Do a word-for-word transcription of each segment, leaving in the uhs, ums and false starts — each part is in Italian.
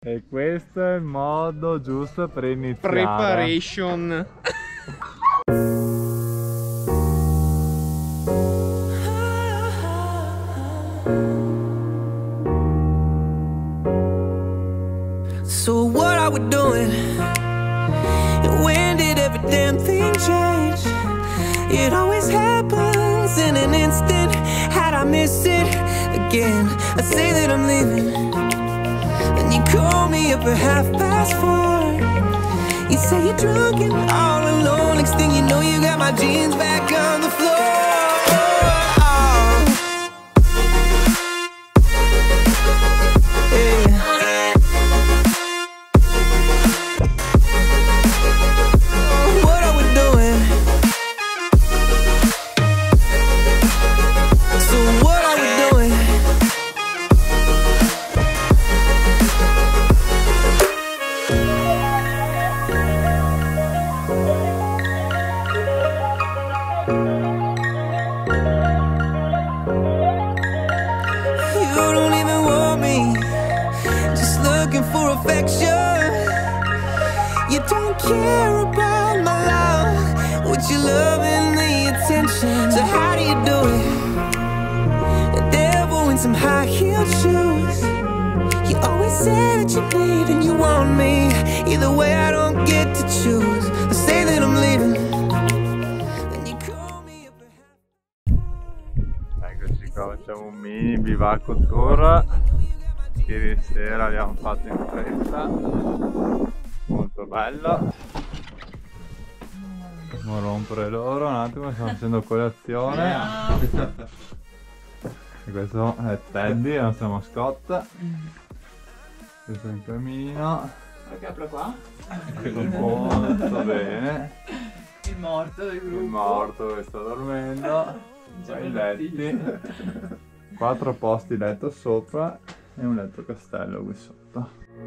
E questo è il modo giusto per iniziare. Preparation. So what are we doing? And when did every damn thing change? It always happens in an instant. How'd I miss it again? I say that I'm leaving, and you call me up at half past four. You say you're drunk and all alone. Next thing you know, you got my jeans back on the floor. Care about my love, with your love and the attention. So how do you do it? A devil in some high heel shoes. You always say that you need and you want me. Either way I don't get to choose. I say that I'm leaving, and you call me up. Eccoci qua, facciamo un mini bivacco tour. Ieri sera abbiamo fatto in fretta, molto bello. Non rompere loro un attimo, stiamo facendo colazione. E questo è Teddy, la nostra mascotte. Questo è il camino. Perché apro qua? Molto bene. Il morto del gruppo. Il morto che sta dormendo. I letti. Quattro posti letto sopra e un letto castello qui sotto.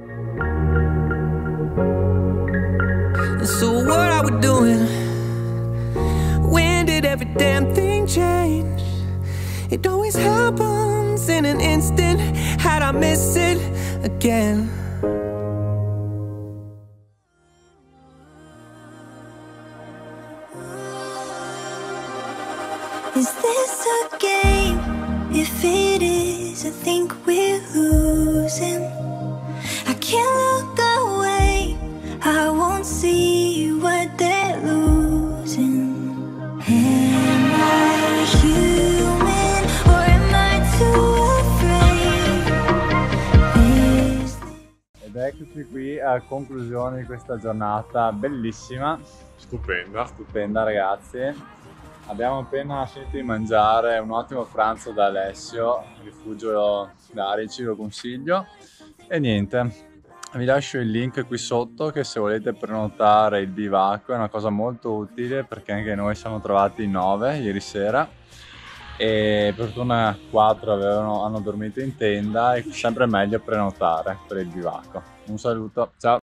So what are we doing? When did every damn thing change? It always happens in an instant. How'd I miss it again? Is this a game? If it is, I think we're losing. I can't look away, I won't see what they're losing. Am I human or am I too afraid? Ed eccoci qui a conclusione di questa giornata bellissima. Stupenda. Stupenda ragazzi. Abbiamo appena finito di mangiare un ottimo pranzo da Alessio, rifugio da Arici, lo consiglio. E niente, vi lascio il link qui sotto che se volete prenotare il bivacco è una cosa molto utile, perché anche noi siamo trovati in nove ieri sera e per fortuna quattro avevano, hanno dormito in tenda, e sempre meglio prenotare per il bivacco. Un saluto, ciao!